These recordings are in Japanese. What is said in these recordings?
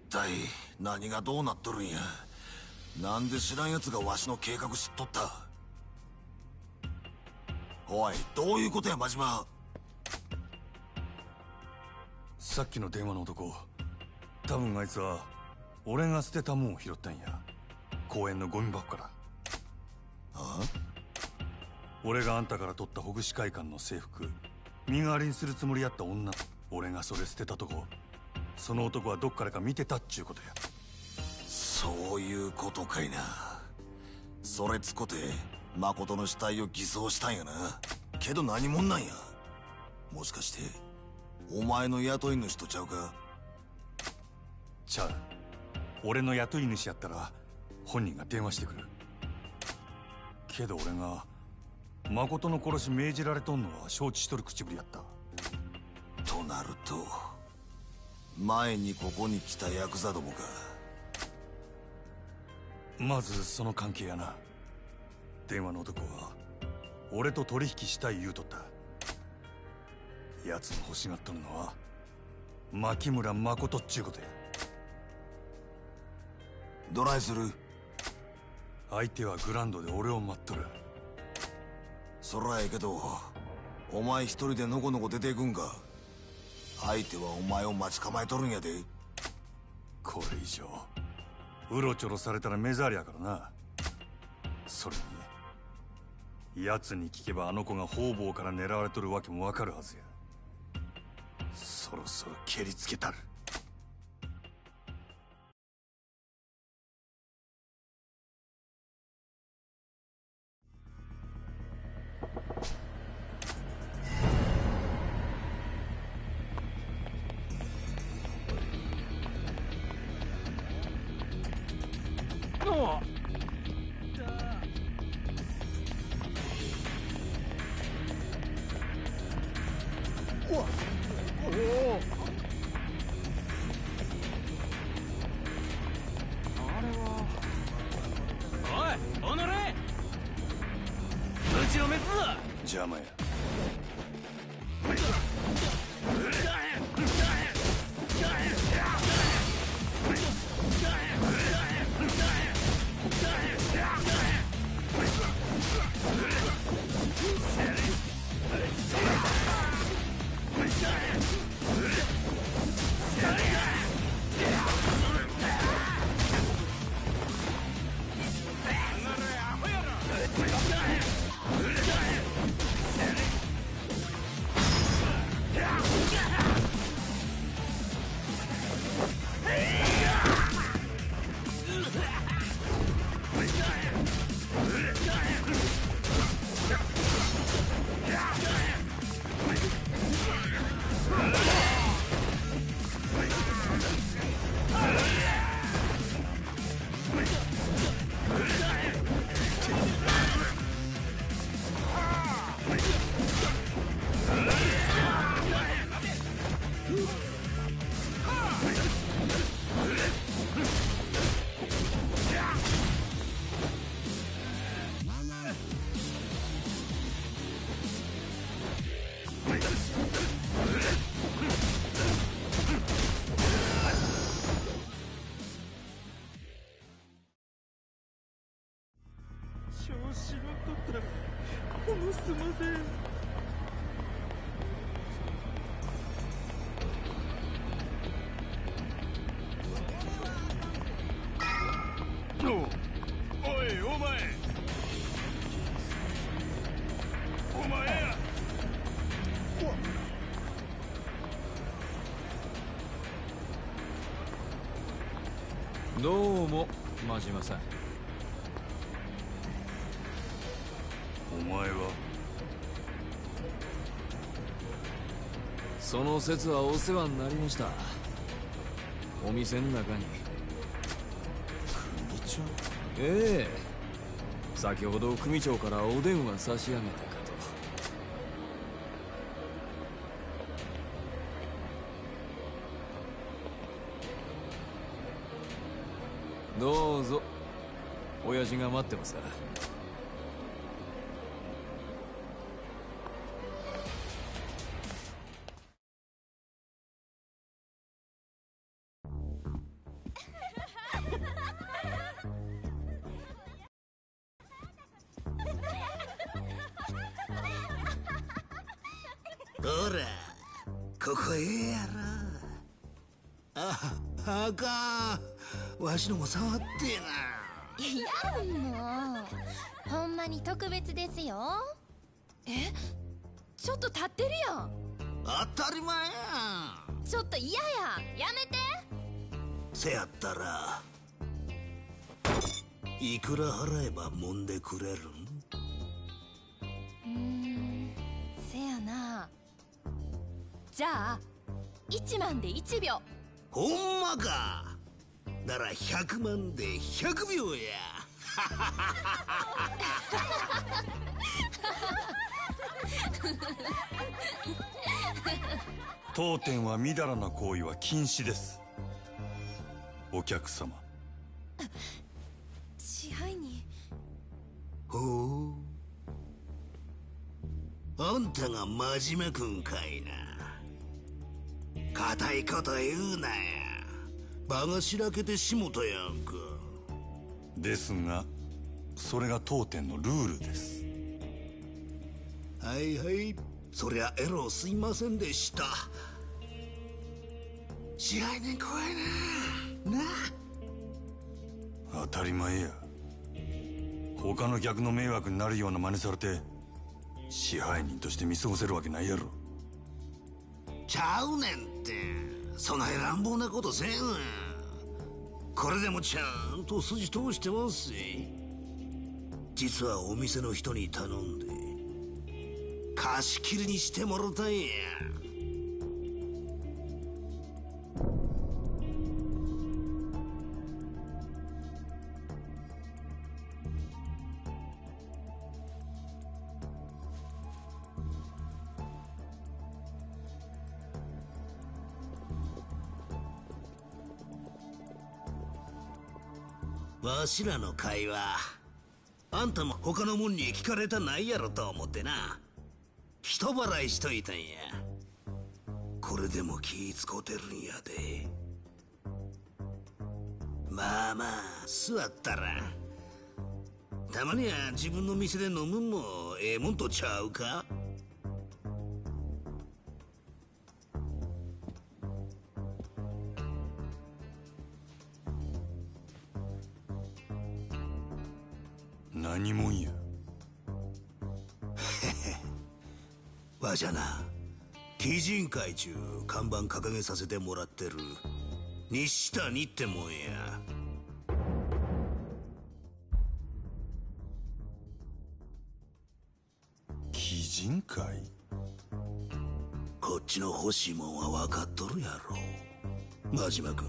体何がどうなっとるんや。なんで知らん奴がわしの計画知っとった。おい、どういうことや真島。 さっきの電話の男、多分あいつは俺が捨てたもんを拾ったんや。公園のゴミ箱から。 ああ、 俺があんたから取ったほぐし会館の制服身代わりにするつもりやった女、俺がそれ捨てたとこ、その男はどっからか見てたっちゅうことや。 そういうことかいな。それつこて誠の死体を偽装したんやな。けど何者なんや。もしかしてお前の雇い主とちゃうか。 ちゃう。俺の雇い主やったら本人が電話してくる。けど俺が誠の殺し命じられとんのは承知しとる口ぶりやった。 となると前にここに来たヤクザどもか。 まずその関係やな。電話の男は俺と取引したい言うとった。奴の欲しがっとるのは牧村誠っちゅうことや。 どないする。 相手はグランドで俺を待っとる。 そらええけどお前一人でのこのこ出ていくんか。相手はお前を待ち構えとるんやで。 これ以上うろちょろされたら目障りやからな。それに奴に聞けばあの子が方々から狙われとるわけもわかるはずや。そろそろ蹴りつけたる。邪魔や。 調子乗っとったらもうすんません。おいお前、お前や。 どうも真島さん。 お前は？ その説はお世話になりました。お店の中に。 組長？ ええ、先ほど組長からお電話差し上げたかと。どうぞ、親父が待ってますから。 ほらここやろ。あかん、わしのも触ってな。 いやもうほんまに特別ですよ。 え、ちょっと立ってるやん。 当たり前やん。 ちょっと嫌や、やめて。 せやったらいくら払えば揉んでくれるん？ せやな。じゃあ1万で1秒。 ほんまか。なら100万で100秒や。 当店はみだらな行為は禁止です。お客様。 支配人。 ほう、あんたが真面目くんかいな。固いこと言うなや。場がしらけてしもたやんか。 ですがそれが当店のルールです。 はいはい、そりゃエロすいませんでした。支配人怖いな。な当たり前や。他の客の迷惑になるような真似されて支配人として見過ごせるわけないやろ。 ちゃうねんって、そない乱暴なことせんわ。これでもちゃんと筋通してますし。実はお店の人に頼んで貸し切りにしてもろたんや。わしらの会話、あんたも他のもんに聞かれたないやろと思ってな、人払いしといたんや。これでも気使うてるんやで。まあまあ座ったら。たまには自分の店で飲むんもええもんとちゃうか。 何もんや。 わしゃな、鬼人会中看板掲げさせてもらってる西谷ってもんや。 鬼人会？ こっちの欲しいもんは分かっとるやろ、真島君。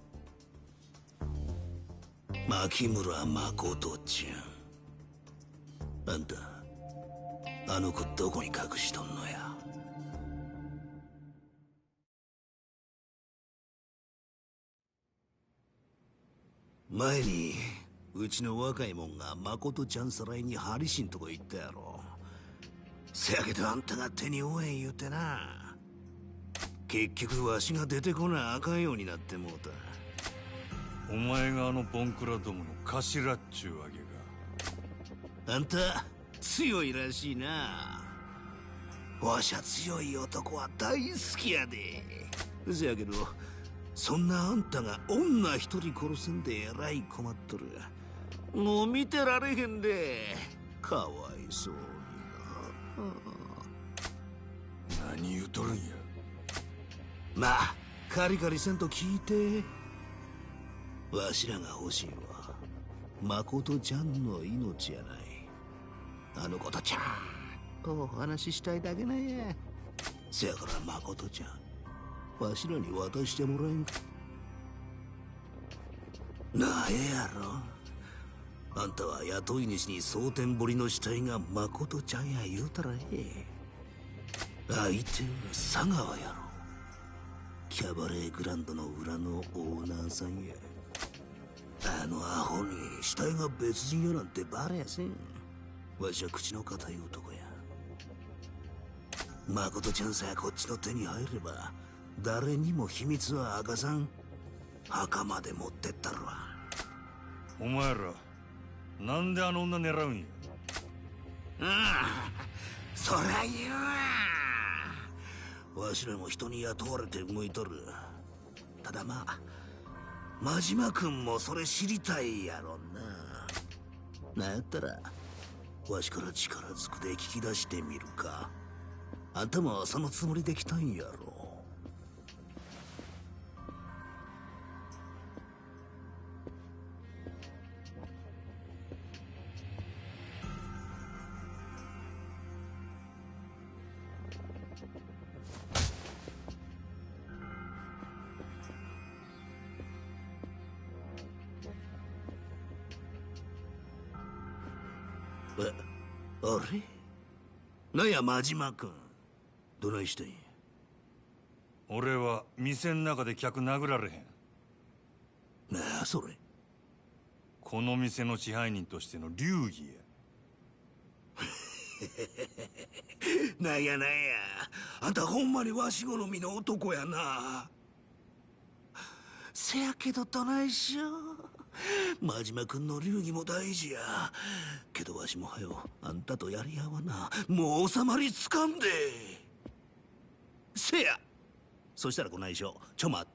牧村誠ちゃん。あんたあの子どこに隠しとんのや。前にうちの若いもんが誠ちゃんさらいにハリシンとこ行ったやろ。せやけどあんたが手に負えん言うてな、結局わしが出てこなあかんようになってもうた。 お前があのボンクラどもの頭っちゅうわけか。 あんた強いらしいな。わしゃ強い男は大好きやで。せやけどそんなあんたが女一人殺せんでえらい困っとる。もう見てられへんで、かわいそうにな。 何言うとるんや。 まあカリカリせんと聞いて。わしらが欲しいは誠ちゃんの命やない。あの子とちゃんとお話ししたいだけなんや。せやから誠ちゃん、わしらに渡してもらえんかな。えやろ。あんたは雇い主に蒼天堀の死体が誠ちゃんや言うたらええ。相手は佐川やろ。キャバレーグランドの裏のオーナーさんや。あのアホに死体が別人やなんてバレやせん。わしは口の固い男や。誠ちゃんさえこっちの手に入れば誰にも秘密は明かさん。墓まで持ってったるわ。 お前らなんであの女狙うんや。 そりゃ言うわ。 わしらも人に雇われて動いとる。ただまあ真島君もそれ知りたいやろな。なんやったらわしから力ずくで聞き出してみるか。あんたもそのつもりで来たんやろ。あれなんや真島君、どないしてんや。 俺は店ん中で客殴られへん。 なあそれ。 この店の支配人としての流儀や。 なんやなんや、あんたほんまにわし好みの男やな。せやけどどないしよう。真島君の流儀も大事やけど、わしもはよあんたとやり合わな。もう収まりつかんで。せや、そしたらこないしょ、ちょ待って。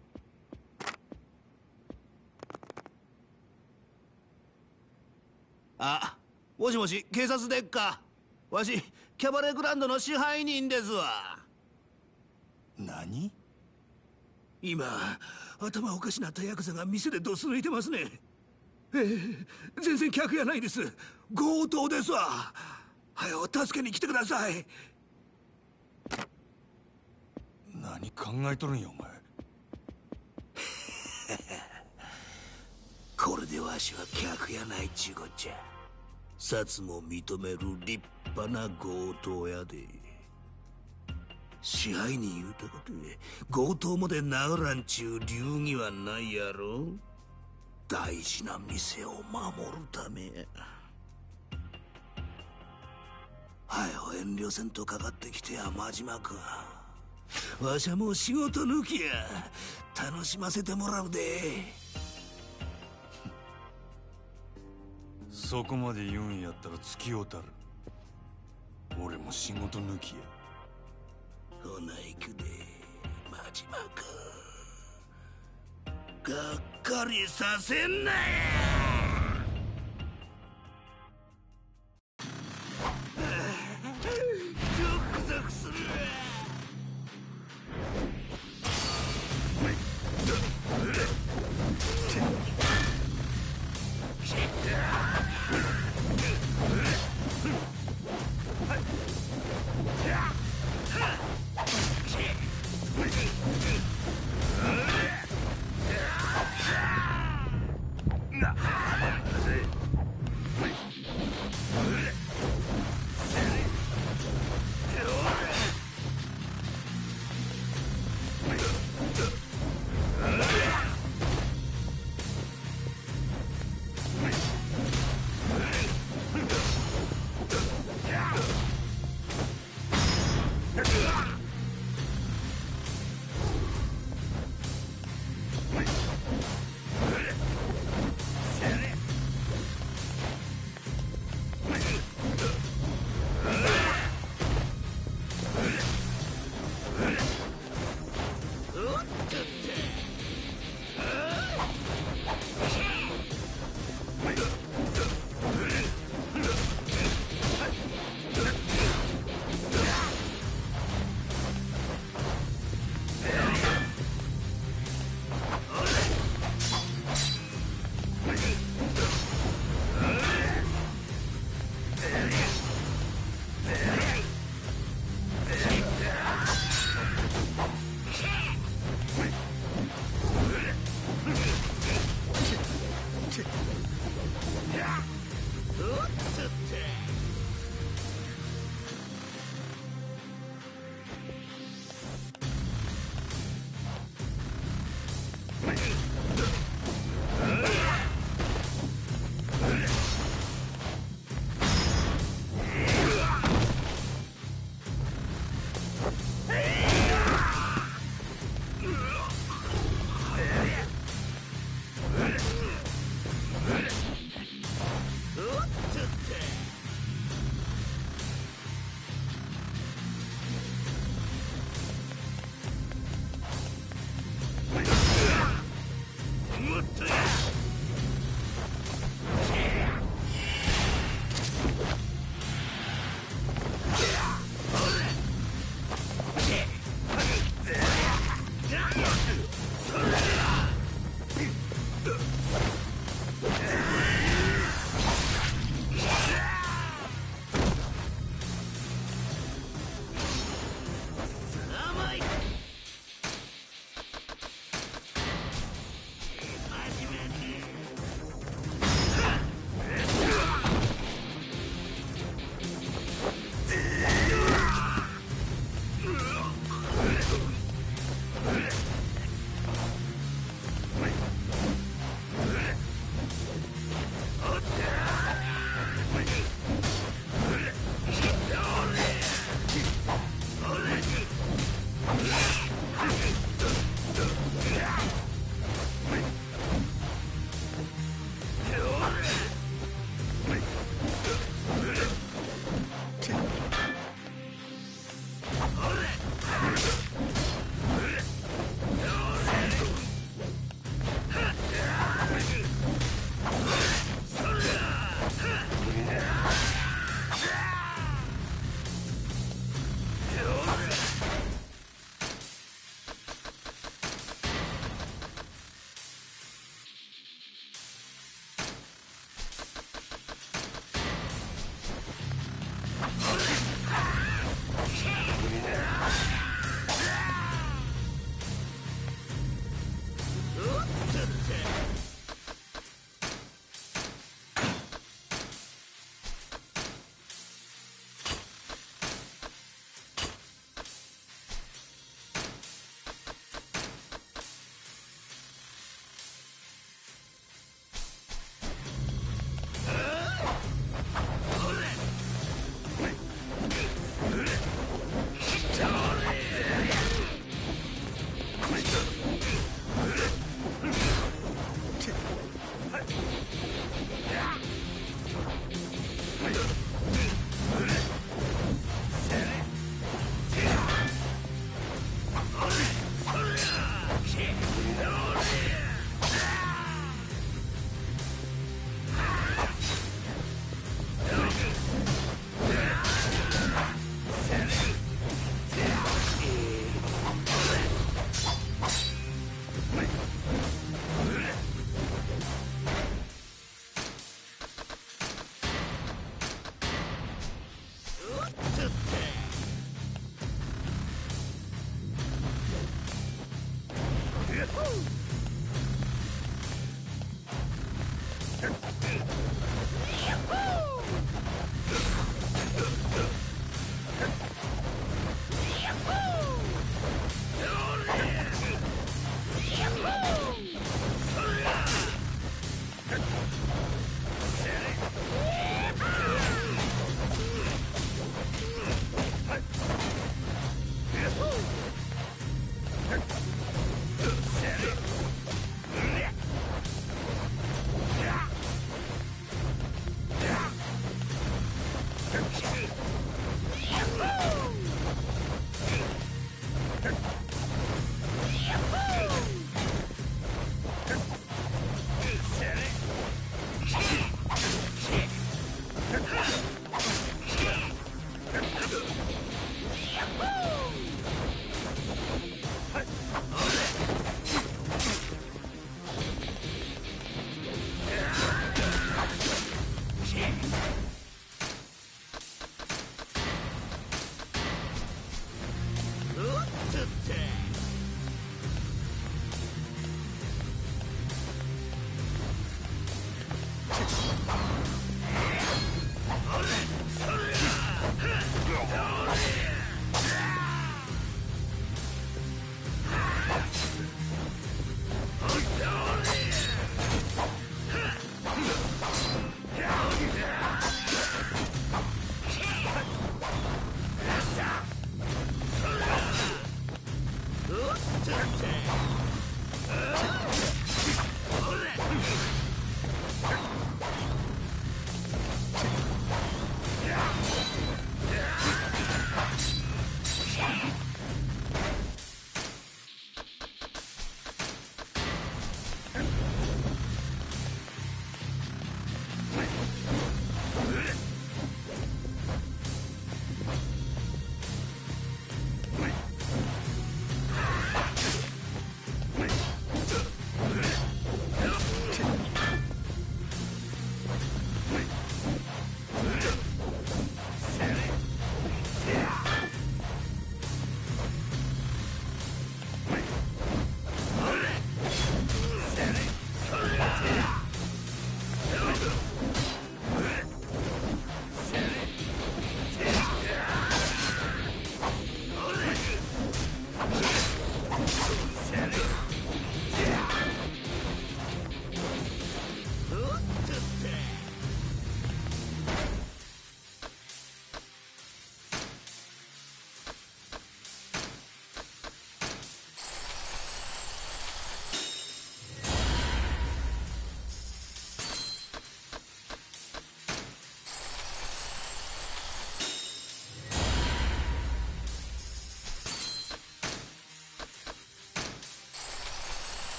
あ、もしもし、警察でっか。わしキャバレーグランドの支配人ですわ。 何？ 今頭おかしなったヤクザが店でドス抜いてますね。全然客やないです。強盗ですわ。はよ助けに来てください。 何考えとるんやお前。 これでわしは客やないちゅうこっちゃ。札も認める立派な強盗やで。支配人言うたことで強盗まで殴らんちゅう流儀はないやろ。大事な店を守るためや。はよ遠慮せんとかかってきてや真島君。わしはもう仕事抜きや。楽しませてもらうで。 そこまで言うんやったら付き合うたる。俺も仕事抜きや。 ほな行くで真島君。がっかりさせんなや。ゾクゾクするわ。な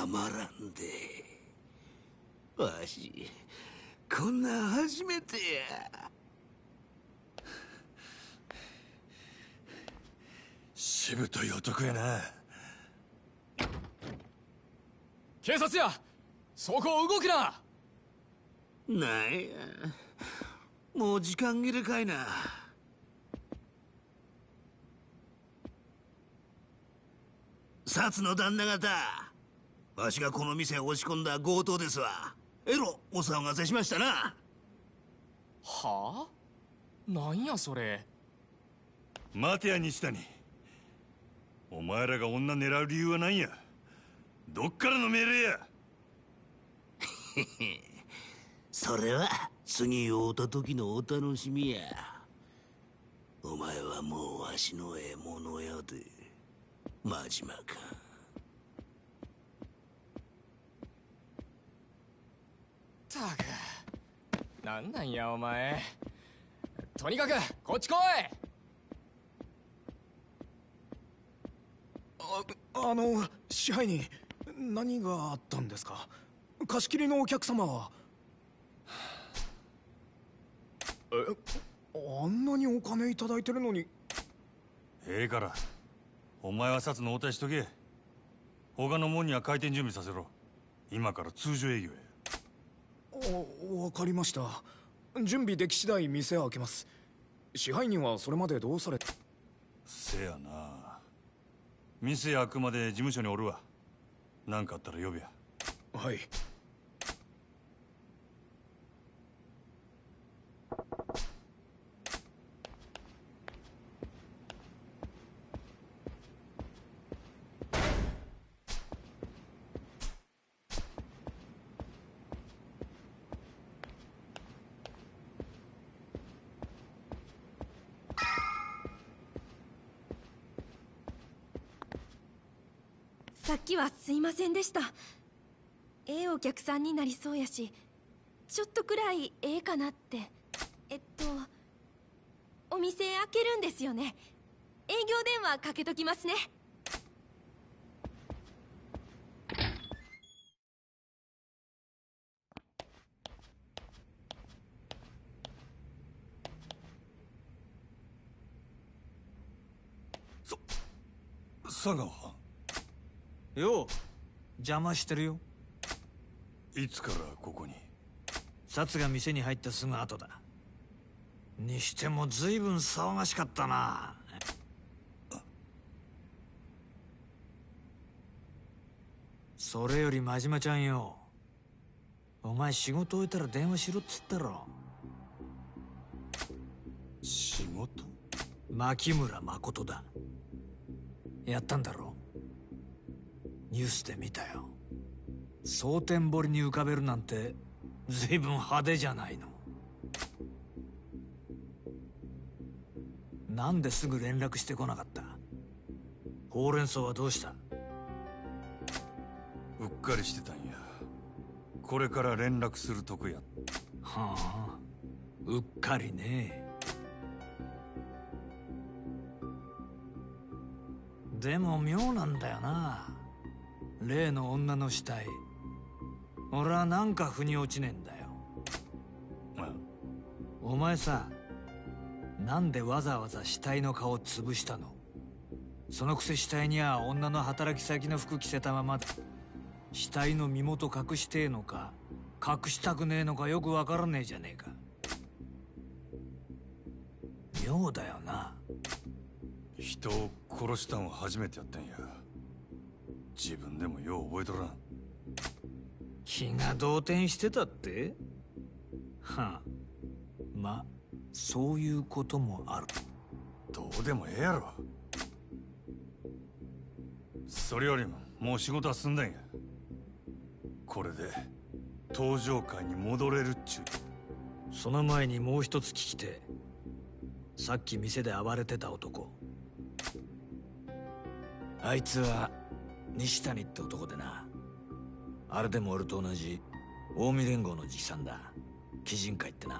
まらんで。わしこんなん初めてや。 しぶとい男やな。 警察や、そこを動くな。 なんや、もう時間切れかいな。薩の旦那方、わしがこの店へ押し込んだ強盗ですわ。えろお騒がせしましたな。 はあ、なんやそれ。 待てや西谷、お前らが女狙う理由は何や。どっからの命令や。 それは次会うた時のお楽しみや。お前はもうわしの獲物やで、真島か。 たく、なんなんやお前。とにかくこっち来い。 支配人、何があったんですか？貸し切りのお客様は。あんなにお金いただいてるのに。 ええから、お前は札の応対しとけ。他のもんには開店準備させろ。今から通常営業や。 わかりました。準備でき次第店を開けます。支配人はそれまでどうされ。 せやな。店開くまで事務所におるわ。何かあったら呼べや。 はい。 さっきはすいませんでした。ええお客さんになりそうやし、ちょっとくらいええかなって。お店開けるんですよね。営業電話かけときますね。 佐川、 よう、邪魔してるよ。 いつからここに？ 札が店に入ったすぐ後だ。にしても随分騒がしかったな。それより真島ちゃんよ、お前仕事終えたら電話しろっつったろ。 仕事？ 牧村誠だ。やったんだろ？ニュースで見たよ。蒼天堀に浮かべるなんて随分派手じゃないの。なんですぐ連絡してこなかった？ほうれん草はどうした？ うっかりしてたんや。これから連絡するとこや。 はあ、うっかりね。でも妙なんだよな、例の女の死体。俺はなんか腑に落ちねえんだよ。お前さ、なんでわざわざ死体の顔潰したの？そのくせ死体には女の働き先の服着せたままで、死体の身元隠してえのか隠したくねえのかよくわからねえじゃねえか。妙だよな。 人を殺したんは初めてやったんや。自分でもよう覚えとらん。 気が動転してたって？はあ、ま、そういうこともある。 どうでもええやろ。それよりももう仕事は済んだんや。これで登場会に戻れるっちゅう。 その前にもう一つ聞きて。さっき店で暴れてた男、あいつは西谷って男でな。あれでも俺と同じ近江連合の直参だ。鬼人会ってな。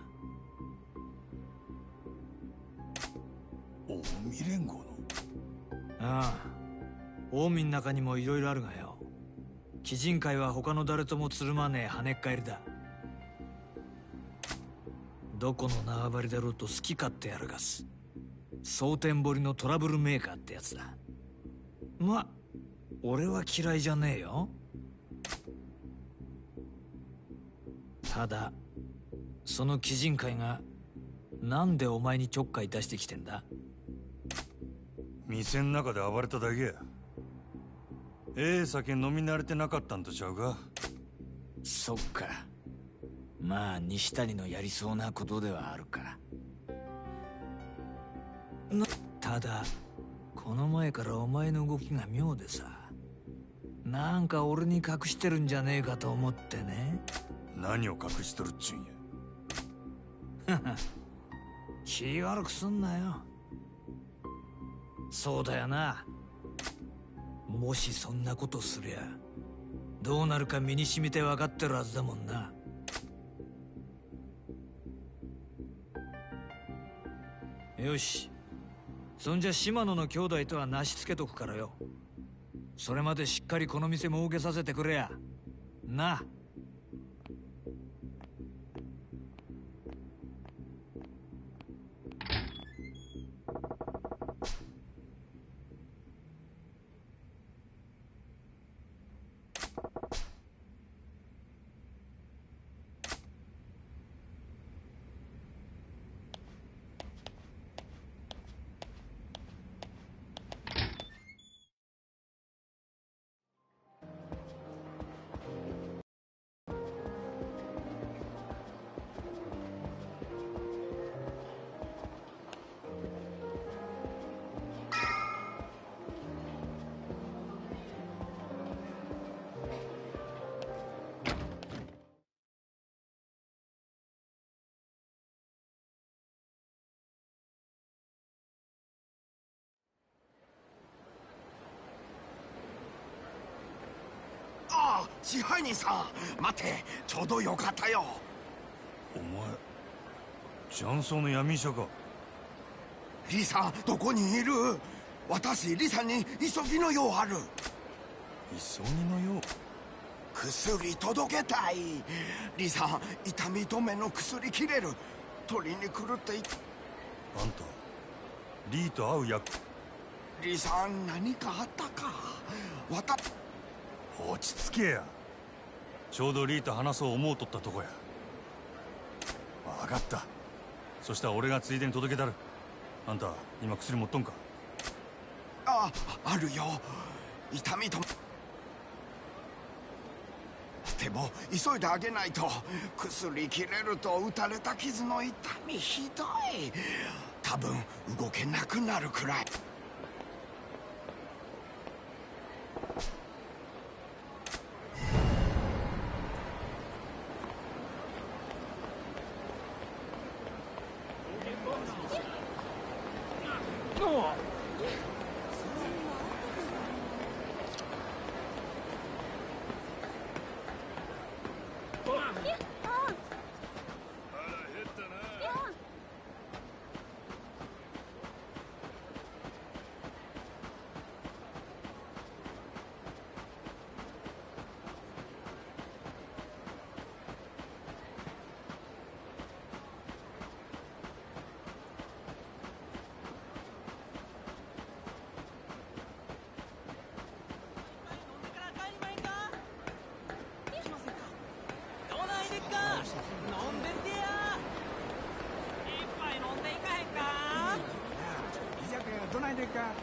近江連合の？ ああ、近江の中にもいろいろあるがよ、 鬼人会は他の誰ともつるまねえ跳ねっ返りだ。どこの縄張りだろうと好き勝手やらかす蒼天堀のトラブルメーカーってやつだ。ま、俺は嫌いじゃねえよ。ただその鬼人会がなんでお前にちょっかい出してきてんだ？ 店の中で暴れただけや。酒飲み慣れてなかったんとちゃうか？ そっか。まあ西谷のやりそうなことではあるか。ただこの前からお前の動きが妙でさ、なんか俺に隠してるんじゃねえかと思ってね。 何を隠しとるっちゅうんや。 気悪くすんなよ。そうだよな。もしそんなことすりゃどうなるか身に染みて分かってるはずだもんな。よし、そんじゃ島野の兄弟とはなしつけとくからよ。それまでしっかりこの店儲けさせてくれやな。 支配人さん、待て、ちょうどよかったよ。 お前雀荘の闇医者か？ リさんどこにいる？私リさんに急ぎの用ある。 急ぎの用？ 薬届けたい。リさん痛み止めの薬切れる。取りに来るって言っ。 あんたリーと会う役？ リさん何かあったか？ 落ち着けや。ちょうどリーと話そう思うとったとこや。分かった。そしたら俺がついでに届けたる。あんた今薬持っとんか？ あるよ。痛み止め。でも急いであげないと。薬切れると打たれた傷の痛みひどい。多分動けなくなるくらい。 どないでっか？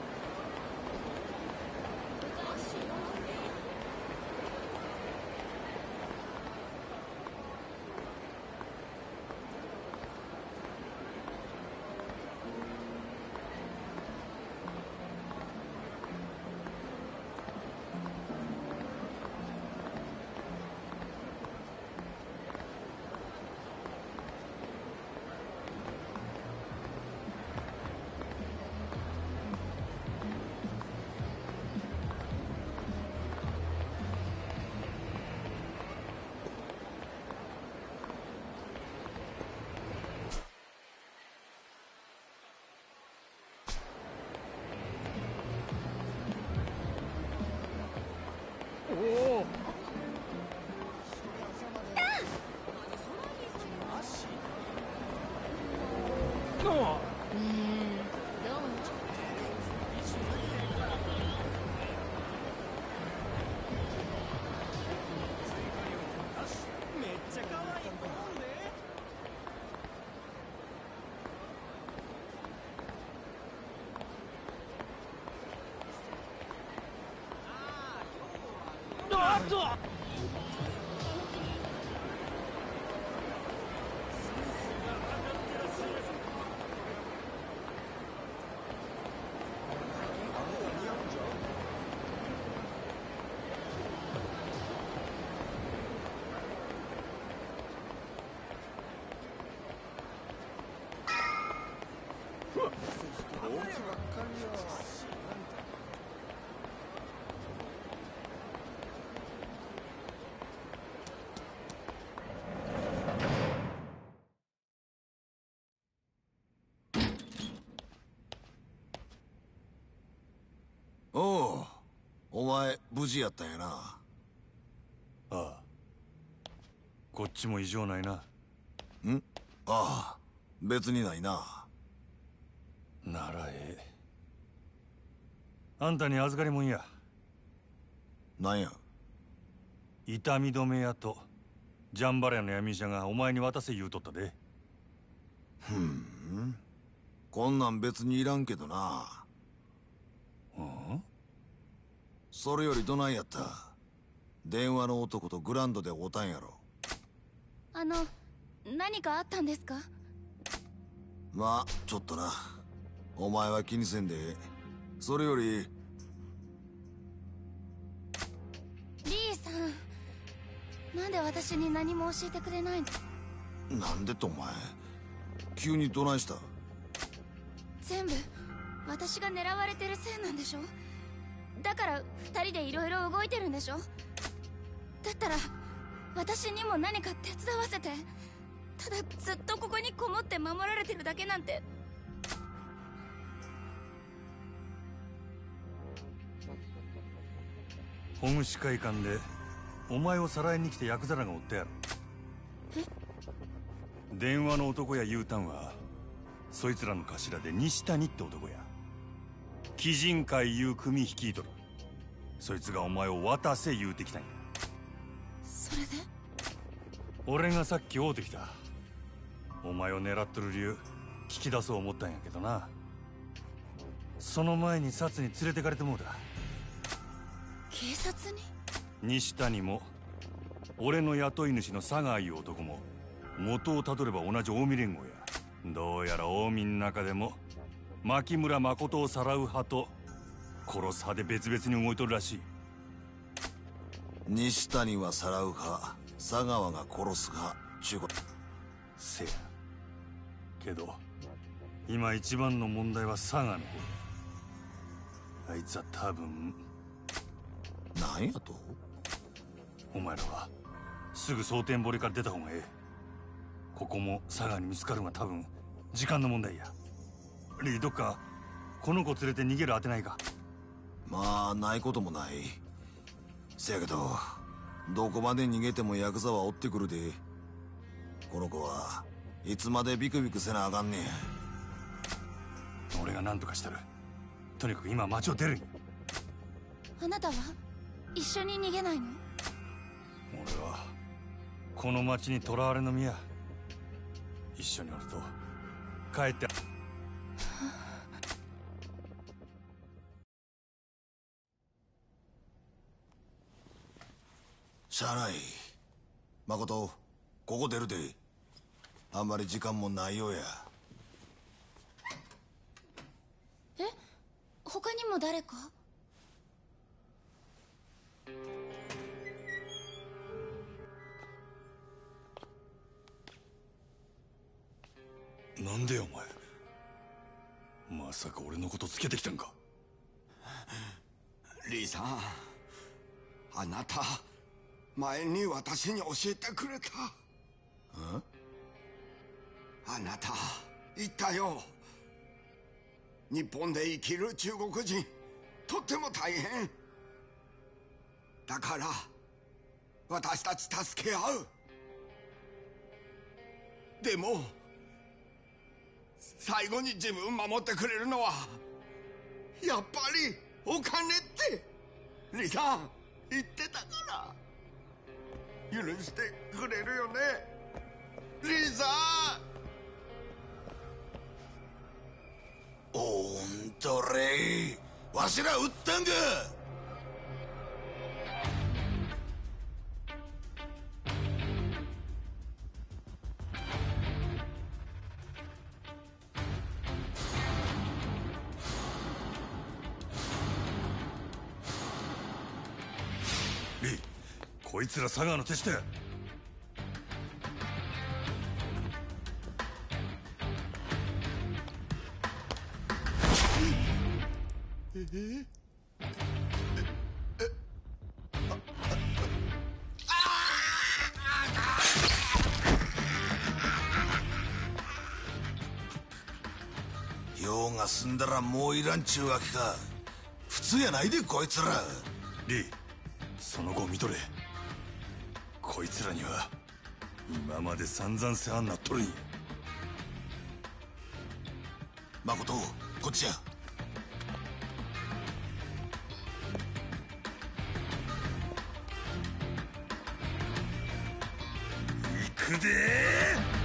おう、お前無事やったんやな。 ああ、こっちも異常ないな。 ん？ああ、別にないな。 ならええ。あんたに預かりもんや。 なんや？ 痛み止め屋とジャンバラヤの闇医者がお前に渡せ言うとったで。 こんなん別にいらんけどな。それよりどないやった？電話の男とグランドで会うたんやろ。 何かあったんですか？ まあちょっとな。お前は気にせんでええ。それよりリーさん、なんで私に何も教えてくれないの？ なんでってお前急にどないした？ 全部私が狙われてるせいなんでしょ？だから2人でいろいろ動いてるんでしょ？だったら私にも何か手伝わせて。ただずっとここにこもって守られてるだけなんて。 保護司会館でお前をさらいに来てヤクザらがおったやろ。電話の男や U ターンはそいつらの頭で西谷って男や。鬼人会いう組率いとる。そいつがお前を渡せ言うてきたんや。 それで？ 俺がさっき会うてきた。お前を狙っとる理由聞き出そう思ったんやけどな。その前にサツに連れてかれてもうた。 警察に？ 西谷も俺の雇い主の佐川いう男も元をたどれば同じ近江連合や。どうやら近江の中でも牧村誠をさらう派と殺す派で別々に動いとるらしい。 西谷はさらう派、佐川が殺す派ちゅうこと。 せやけど今一番の問題は佐賀の方。あいつは多分。 なんやと？ お前らはすぐ蒼天堀から出た方がええ。ここも佐賀に見つかるのは多分時間の問題や。リー、どっかこの子連れて逃げる当てないか？ まあないこともない。せやけどどこまで逃げてもヤクザは追ってくるで。この子はいつまでビクビクせなあかんねん。 俺が何とかしたる。とにかく今町を出るんや。 あなたは一緒に逃げないの？ 俺はこの町に囚われの身や。一緒におると帰って。 しゃあない。誠、ここ出るで。あんまり時間もないようや。 え？他にも誰か？ なんでよお前。まさか俺のことつけてきたんか？ リーさん、あなた前に私に教えてくれた。あなた言ったよ。日本で生きる中国人とっても大変だから私たち助け合う。でも最後に自分守ってくれるのはやっぱりお金ってリさん言ってたから許してくれるよねリさん。 おんとれわしら撃ったんか。 リー、こいつら佐川の手下や。 用が済んだらもういらんちゅうわけか。普通やないでこいつら。 リー、その子を見とれ。こいつらには今まで散々世話になっとるんや。 誠、こっちや。 行くでー。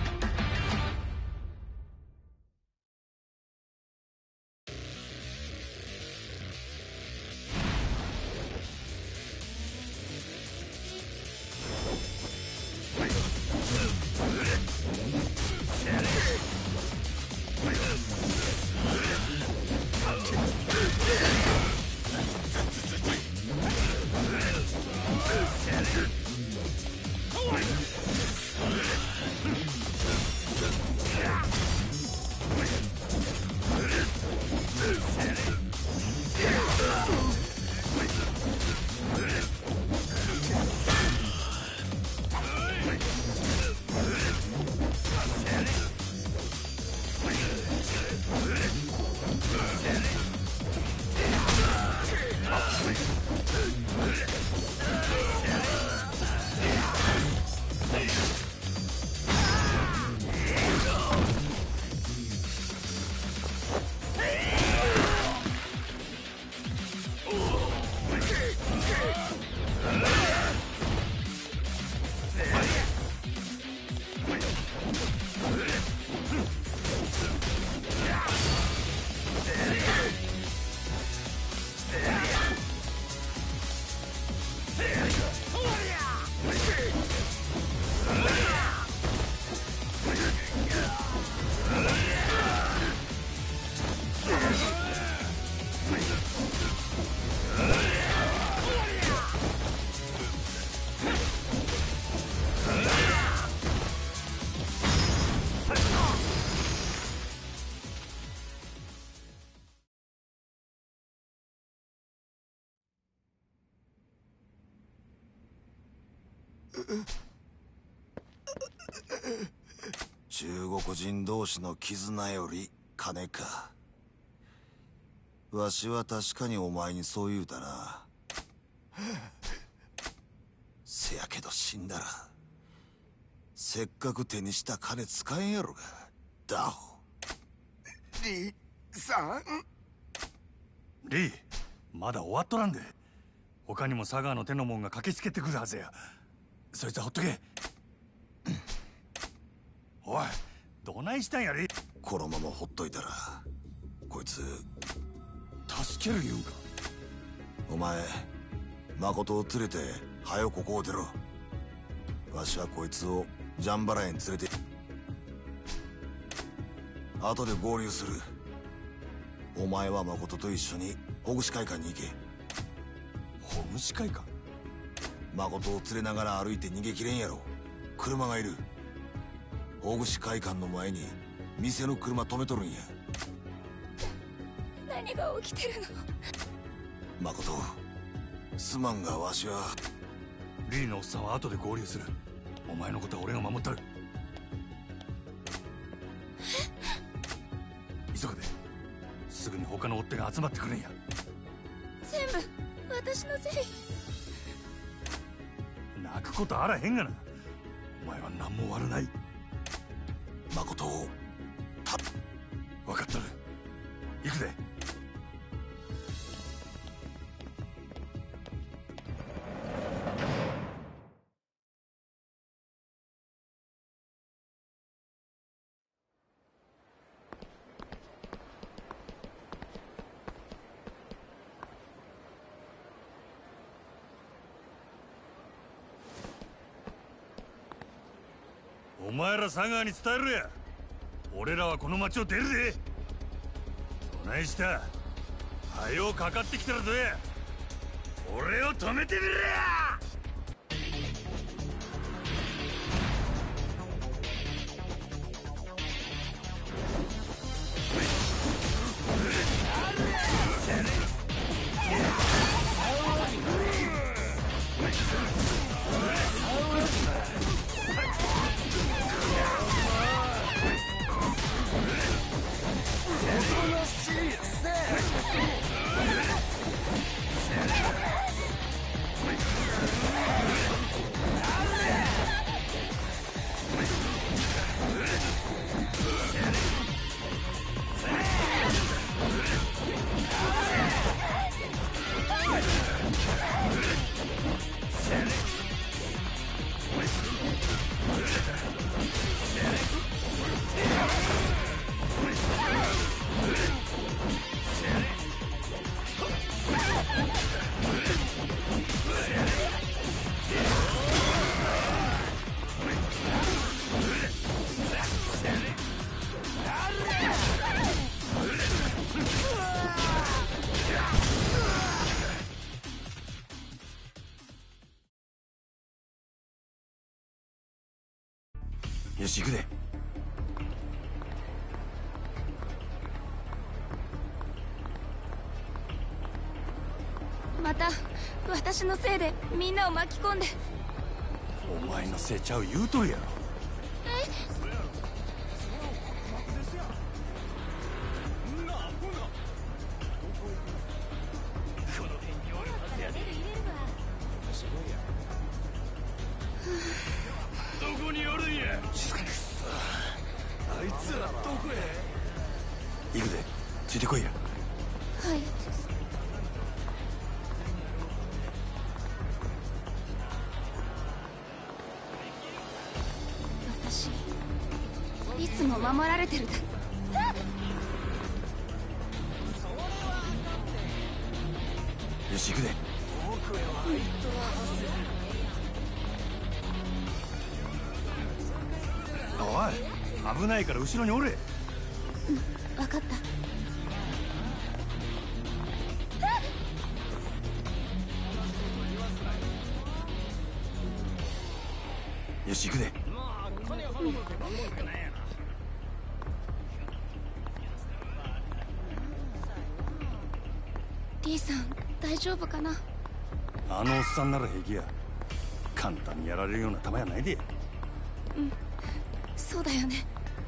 中国人同士の絆より金か。わしは確かにお前にそう言うたな。せやけど死んだらせっかく手にした金使えんやろが。ダホ。 リさん。 リー、まだ終わっとらんで。他にも佐川の手の者が駆けつけてくるはずや。そいつはほっとけ。おい、どないしたんやリー。 このままほっといたらこいつ助ける言うんか。 お前誠を連れて早よここを出ろ。わしはこいつをジャンバラへに連れて後で合流する。お前は誠と一緒にほぐし会館に行け。 ほぐし会館？ 誠を連れながら歩いて逃げきれんやろ。車がいる。ほぐし会館の前に店の車止めとるんや。 何が起きてるの？ 誠、すまんがわしは。 リーのおっさんは後で合流する。お前のことは俺が守ったる。急ぐで。すぐに他の追っ手が集まってくるんや。 全部私のせい。 泣くことあらへんがな。お前は何も悪ない。 誠をら佐川に伝えるや。俺らはこの町を出るで。どないした。はよかかってきたらどうや。俺を止めてみろや。よし行くで。 また私のせいでみんなを巻き込んで。 お前のせいちゃう言うとるやろ。どこにおるんや。静かに。あいつらどこへ。行くで。ついてこいや。 はい。私いつも守られてるだ。 よし行くで。おい、危ないから後ろにおれ。 分かった。 よし行くで。 リーさん大丈夫かな。 あのおっさんなら平気や。簡単にやられるような球やないで。 うん、そうだよね。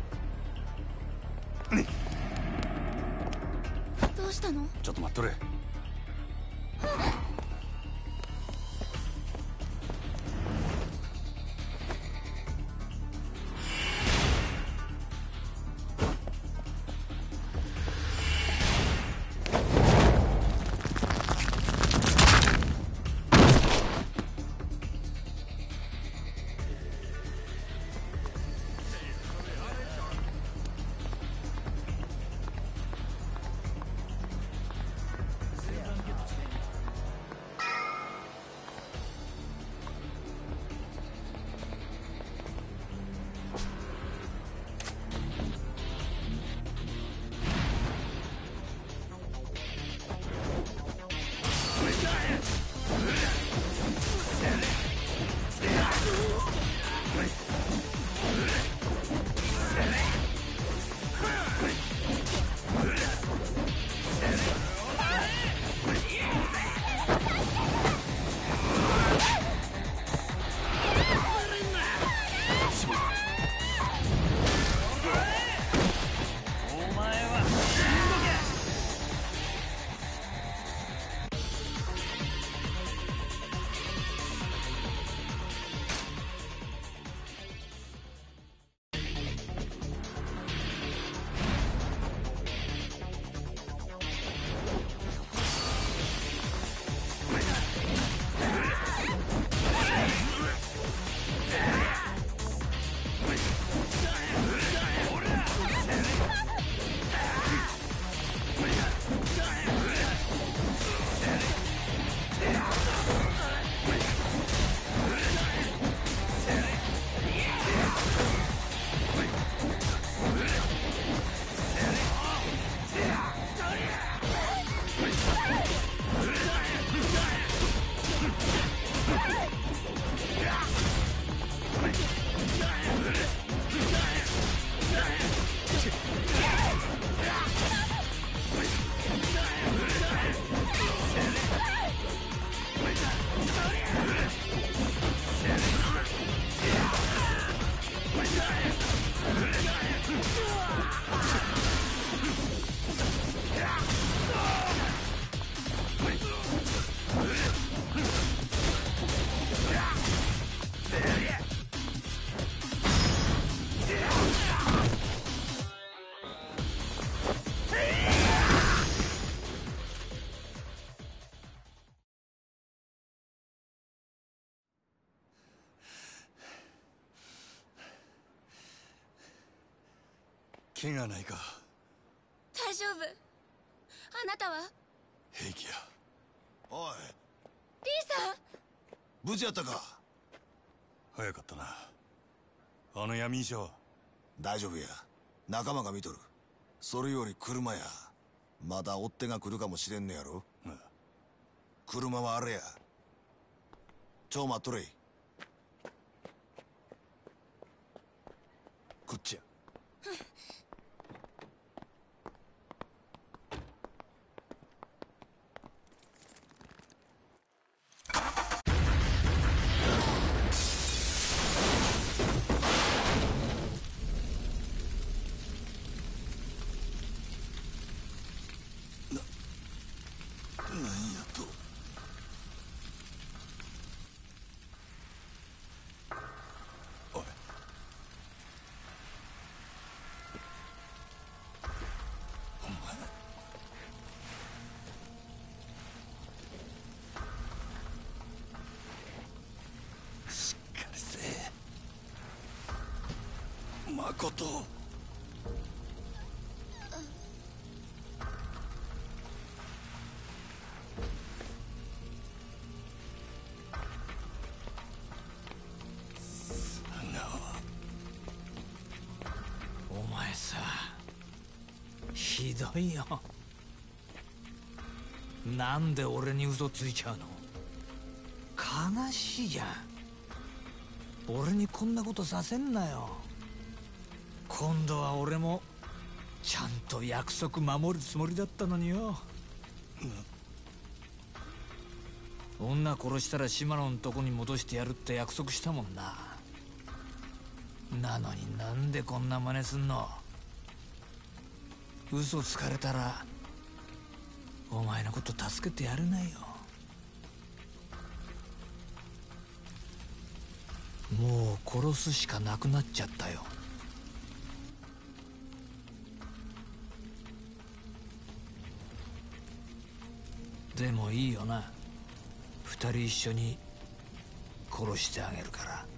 どうしたの。 ちょっと待っとれ。 怪我ないか？ 大丈夫。あなたは？ 平気や。 おい、 B さん。 無事やったか？ 早かったな。あの闇医者は？ 大丈夫や、仲間が見とる。それより車や、まだ追っ手が来るかもしれんねやろ。車はあれや。ちょ待っとれ。 こっちや。 なんやと。 おい、 お前、 しっかりせえ。誠。 お前さ、ひどいよ。なんで俺に嘘ついちゃうの？悲しいじゃん。俺にこんなことさせんなよ。今度は俺もちゃんと約束守るつもりだったのによ。女殺したら島野のとこに戻してやるって約束したもんな。なのになんでこんな真似すんの？嘘つかれたらお前のこと助けてやれないよ。もう殺すしかなくなっちゃったよ。でもいいよな、二人一緒に殺してあげるから。